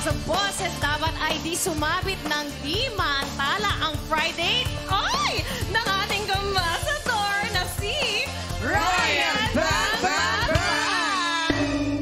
sa boses, dapat ay di sumabit ng di maantala ang Friday Oy! ng ating ambassador na si Ryan Bang Bang Bang!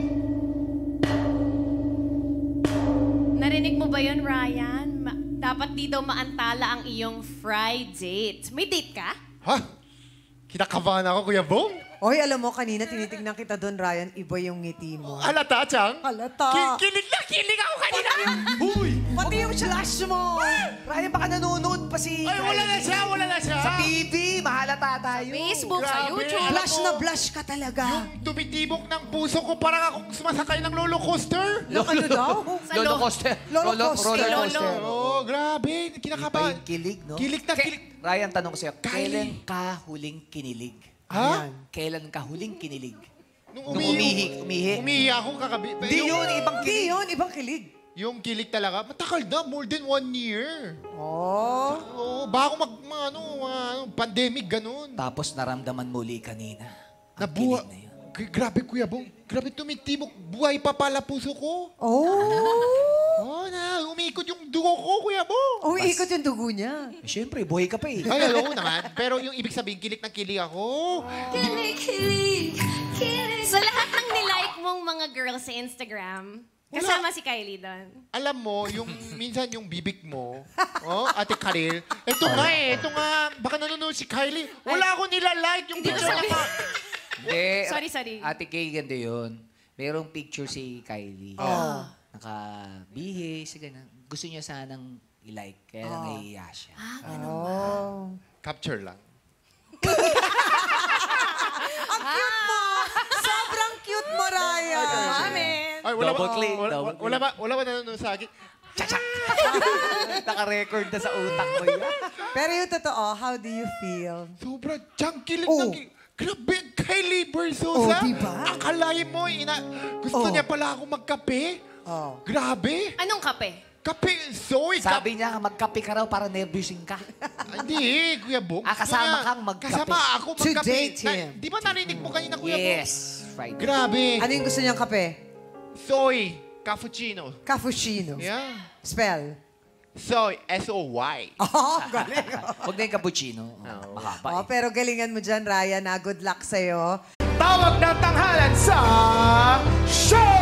Narinig mo ba yun, Ryan? Dapat di daw maantala ang iyong Friday date. May date ka? Ha? Kinakabahan ako, Kuya Bong. Oy, alam mo, kanina tinitignan kita doon, Ryan. Iba yung ngiti mo. Halata, Chang? Halata. Kilig na kilig ako kanina. Huy! Pati yung flash mo. Ryan, baka nanonood pa si... Ay, wala na siya, wala na siya. Sa TV, mahalata tayo. Facebook, sa Grabe. YouTube. Blush na blush ka talaga. Yung tumitibok ng puso ko, parang akong sumasakay ng roller coaster. Ano daw? Roller coaster. Roller coaster. Roller coaster. Oh, grabe. Iba Kinakabahan. yung kilig, no? Kilig na kilig. Ryan, tanong ko sa'yo, Kylie. kailan ka huling kinilig? Ha? Kailan ka huling kinilig? Nung umihi. Umihi ako kakabi. Hindi yun, ibang Hindi kilig. yun, ibang kilig. Yung kilig talaga, matagal na, more than 1 year. Oh. Oo, bago pandemic, ganun. Tapos naramdaman muli kanina. Ang Nabuha. kilig na yun. Grabe, Kuya Bong. Grabe tumitibok. Buhay pa pala puso ko. Oh. Umiikot yung dugo ko, Kuya Bong. Oh, ikot yung dugo niya. Eh, Siyempre, buhay ka pa eh. Ay, oo naman. Pero yung ibig sabihin, kilig na kilig ako. Sa lahat ng nilike mong mga girls sa Instagram, kasama si Kylie doon. Alam mo, yung minsan yung bibig mo, Ate Karil, ito nga, baka nanonood si Kylie. Wala akong nilalike yung Hindi ko picture sabi. niya. Hindi. Sorry. Ate Kay, ganito yun. Merong picture si Kylie. Nakabihis, ganun. Gusto niya sanang i-like, kaya nahihiya siya. Oh. Capture lang. Ang cute mo! Sobrang cute mo, Ryan. Amen. Ay, Double click. Wala ba nanonood sa akin? Naka-record na sa utak mo yan. Pero yung totoo, how do you feel? Sobra, Chang, kilig Oh. na kilig. Grabe, Kylie Verzosa. Oh, diba? Akalain mo, gusto niya pala ako magkape. Oh. Grabe. Anong kape? Kape, Zoe. Sabi niya, magkape ka raw para nervyusin ka. Hindi, Kuya Bong. Kasama kang magkape. Kasama ako To magkape. date him. Di ba narinig mo kanina, Kuya Bong? Yes, Friday. Grabe. Ano yung gusto niyang kape? Soy, cappuccino. Cappuccino. Yeah. Spell. Soy, S-O-Y. Oh, galing. Huwag na yung cappuccino. Mahaba Oh, pero galingan mo dyan, Ryan. Good luck sa'yo. Tawag ng tanghalan sa Show!